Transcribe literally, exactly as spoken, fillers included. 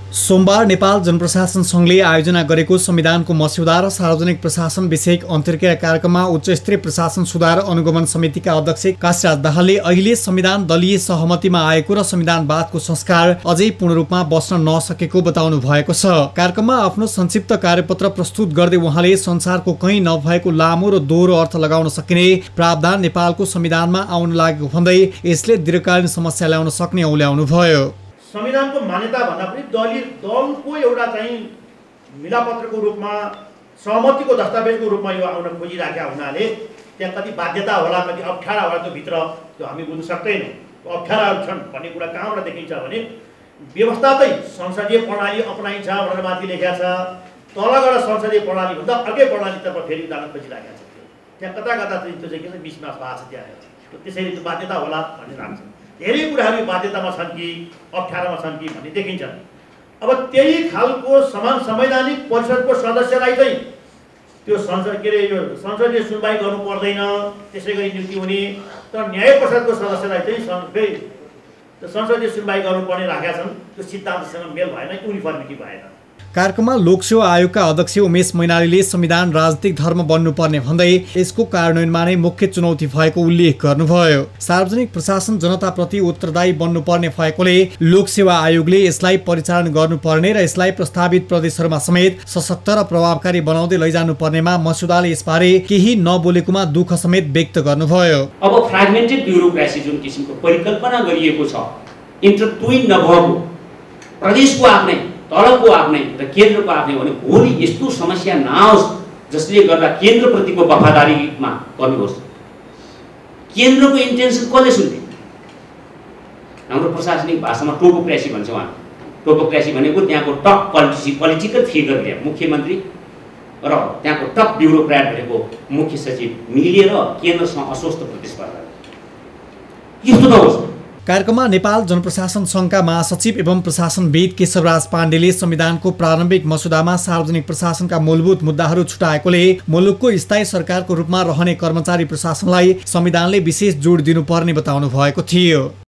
सोमबार नेपाल जनप्रशासन संघले आयोजना गरेको संविधानको मस्यौदा र सार्वजनिक प्रशासन विषयक अन्तर्क्रिया कार्यक्रममा उच्च स्तरीय प्रशासन सुधार अनुगमन समितिका अध्यक्ष काशीराज दाहालले अहिले संविधान दलीय सहमतिमा आएको र संविधानवादको संस्कार अझै पूर्ण रूपमा बस्न नसकेको बताउनु भएको छ। कार्यक्रममा आफ्नो संक्षिप्त कार्यपत्र प्रस्तुत गर्दै उहाँले संसारको कहीँ नभएको लामो र दोहोरो अर्थ लगाउन सकिने प्रावधान नेपालको संविधानमा आउन लागेको भन्दै यसले दीर्घकालीन समस्या ल्याउन सक्ने औल्याउनु भयो। संविधानको मान्यता भन्दा पनि दलीय दलको एउटा चाहिँ मिलापत्रको रूपमा सहमतिको दस्तावेजको रूपमा यो आउन खोजिराखेका हुनाले त्यहाँ कति बाध्यता होला, कति अप्ठ्यारा होला, त्यो भित्र त्यो हामी बुझ्न सक्दैनौँ। अप्ठ्याराहरू छन् भन्ने कुरा कहाँबाट देखिन्छ भने व्यवस्थातै संसदीय प्रणाली अपनाइन्छ भनेर माथि लेखेको छ, तल गएर संसदीय प्रणालीभन्दा अर्कै प्रणालीतर्फ फेरि जान खोजिराखेको छ। त्यहाँ कता कता चाहिँ त्यो चाहिँ के छ मिसमास भएको छ त्यहाँ, त्यसैले त्यो बाध्यता होला भन्ने लाग्छ। धेरै कुराहरू बाध्यतामा छन् कि अप्ठ्यारामा छन् कि भन्ने देखिन्छ। अब त्यही खालको समान संवैधानिक परिषदको सदस्यलाई चाहिँ त्यो संसद के अरे यो संसदीय सुनवाई गर्नु पर्दैन, त्यसै गरी नियुक्ति हुने, तर न्याय परिषदको सदस्यलाई चाहिँ फेरि संसदीय सुनवाई गर्नुपर्ने राखेका छन्। त्यो सिद्धान्तसँग मेल भएन, युनिफर्मिटी भएन। कार्यक्रममा लोकसेवा आयोगका अध्यक्ष उमेश मैनालीले संविधान राजनीतिक धर्म बन्नुपर्ने भन्दै यसको कार्यान्वयनमा नै मुख्य चुनौती भएको उल्लेख गर्नुभयो। सार्वजनिक प्रशासन जनताप्रति उत्तरदायी बन्नुपर्ने भएकोले लोकसेवा आयोगले यसलाई परिचालन गर्नुपर्ने र यसलाई प्रस्तावित प्रदेशहरूमा समेत सशक्त र प्रभावकारी बनाउँदै लैजानुपर्नेमा मस्यौदाले यसबारे केही नबोलेकोमा दुःख समेत व्यक्त गर्नुभयो। अब फ्र्यागमेन्टेड ब्युरोक्रेसी जुन किसिमको परिकल्पना गरिएको छ, इन्टरट्विन नभएको, प्रदेशको आफ्नै तलको आफ्नै र केन्द्रको आफ्नै भने भोलि यस्तो समस्या नआओस् जसले गर्दा केन्द्रप्रतिको वफादारीमा कमी होस्। केन्द्रको इन्टेन्सन कसले सुन्ने? हाम्रो प्रशासनिक भाषामा टोपोक्रेसी भन्छ उहाँ। टोपोक्रेसी भनेको त्यहाँको टप पोलिटिसी पोलिटिकल फिगरले मुख्यमन्त्री र त्यहाँको टप ब्युरोक्राट भनेको मुख्य सचिव मिलेर केन्द्रसँग अस्वस्थ प्रतिस्पर्धा, यस्तो नहोस्। कार्यक्रममा नेपाल जनप्रशासन संघका महासचिव एवं प्रशासनविद केशवराज पाण्डेले संविधानको प्रारम्भिक मस्यौदामा सार्वजनिक प्रशासनका मूलभूत मुद्दाहरू छुटाएकोले मुलुकको स्थायी सरकारको रूपमा रहने कर्मचारी प्रशासनलाई संविधानले विशेष जोड दिनुपर्ने बताउनु भएको थियो।